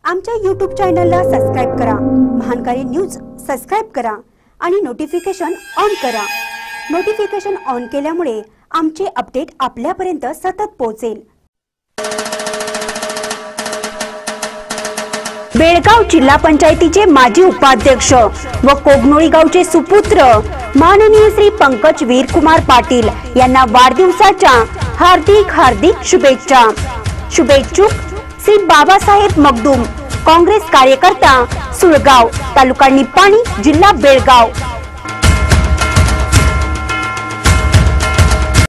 आमच्या YouTube चॅनलला subscribe करा, महानकारी न्यूज सबस्क्राइब करा आणि नोटिफिकेशन ऑन करा। नोटिफिकेशन ऑन केल्यामुळे आमचे अपडेट आपल्यापर्यंत सतत पोहोचेल। बेळगाव जिल्हा पंचायतीचे माजी उपाध्यक्ष व कोगनोळी गावचे सुपुत्र माननीय श्री पंकज वीरकुमार पाटील यांना वाढदिवसाच्या हार्दिक शुभेच्छा। शुभेच्छुक श्री बाबासाहेब मगदूम, काँग्रेस कार्यकर्ता, सुळगाव, तालुका निपाणी, जिल्हा बेळगाव।